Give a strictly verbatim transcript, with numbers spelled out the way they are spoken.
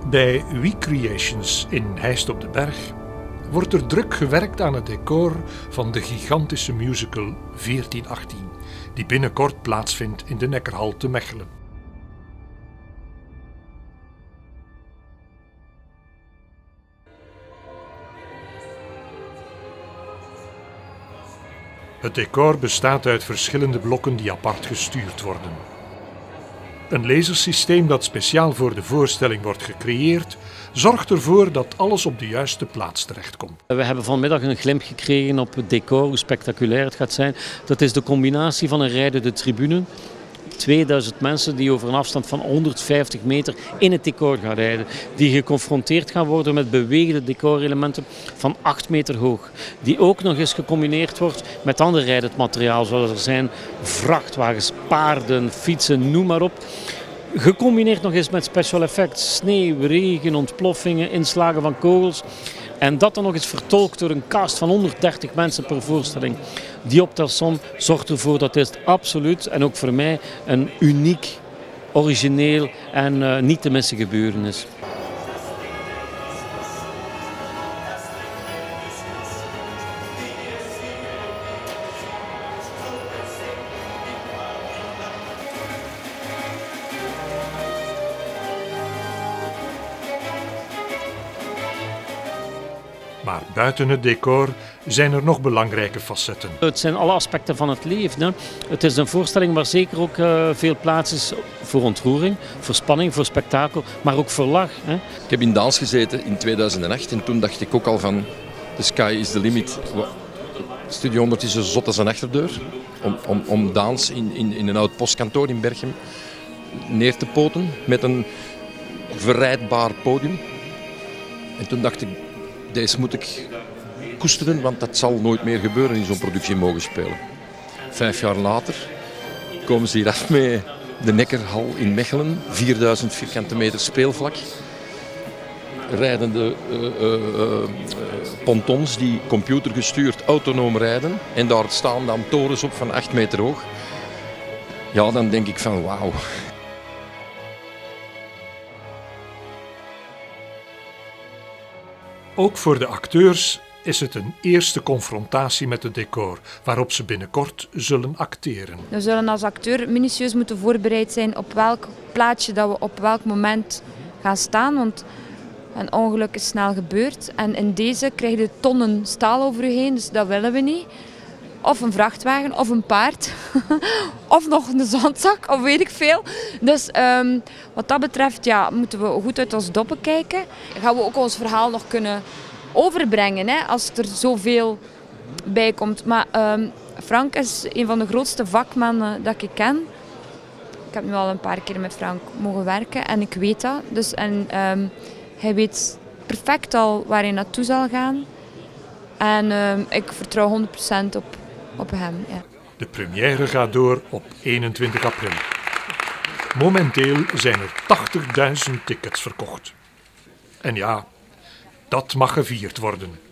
Bij WeCreations in Heist op de Berg wordt er druk gewerkt aan het decor van de gigantische musical veertien achttien, die binnenkort plaatsvindt in de Neckarhal te Mechelen. Het decor bestaat uit verschillende blokken die apart gestuurd worden. Een lasersysteem dat speciaal voor de voorstelling wordt gecreëerd, zorgt ervoor dat alles op de juiste plaats terechtkomt. We hebben vanmiddag een glimp gekregen op het decor, hoe spectaculair het gaat zijn. Dat is de combinatie van een rijdende tribune, tweeduizend mensen die over een afstand van honderdvijftig meter in het decor gaan rijden. Die geconfronteerd gaan worden met bewegende decorelementen van acht meter hoog. Die ook nog eens gecombineerd wordt met ander rijdend materiaal, zoals er zijn vrachtwagens, paarden, fietsen, noem maar op. Gecombineerd nog eens met special effects, sneeuw, regen, ontploffingen, inslagen van kogels. En dat dan nog eens vertolkt door een cast van honderddertig mensen per voorstelling. Die optelsom zorgt ervoor dat dit absoluut, en ook voor mij, een uniek, origineel en uh, niet te missen gebeuren is. Maar buiten het decor zijn er nog belangrijke facetten. Het zijn alle aspecten van het leven. Hè. Het is een voorstelling waar zeker ook uh, veel plaats is voor ontroering, voor spanning, voor spektakel, maar ook voor lach. Hè. Ik heb in Daals gezeten in tweeduizend acht en toen dacht ik ook al van the sky is the limit. Studio honderd is zo zot als een achterdeur om, om, om Daals in, in, in een oud postkantoor in Berchem neer te poten met een verrijdbaar podium. En toen dacht ik, deze moet ik koesteren, want dat zal nooit meer gebeuren in zo'n productie mogen spelen. Vijf jaar later komen ze hier af met de Neckarhal in Mechelen, vierduizend vierkante meter speelvlak. Rijdende uh, uh, uh, pontons die computergestuurd autonoom rijden en daar staan dan torens op van acht meter hoog. Ja, dan denk ik van wauw. Ook voor de acteurs is het een eerste confrontatie met het decor, waarop ze binnenkort zullen acteren. We zullen als acteur minutieus moeten voorbereid zijn op welk plaatje dat we op welk moment gaan staan, want een ongeluk is snel gebeurd. En in deze krijg je tonnen staal over je heen, dus dat willen we niet. Of een vrachtwagen, of een paard, of nog een zandzak, of weet ik veel. Dus um, wat dat betreft ja, moeten we goed uit ons doppen kijken. Gaan we ook ons verhaal nog kunnen overbrengen, hè, als er zoveel bij komt. Maar um, Frank is een van de grootste vakmannen dat ik ken. Ik heb nu al een paar keer met Frank mogen werken en ik weet dat. Dus, en, um, hij weet perfect al waar hij naartoe zal gaan. En um, ik vertrouw honderd procent op, op hem. Ja. De première gaat door op eenentwintig april. Momenteel zijn er tachtigduizend tickets verkocht. En ja, dat mag gevierd worden.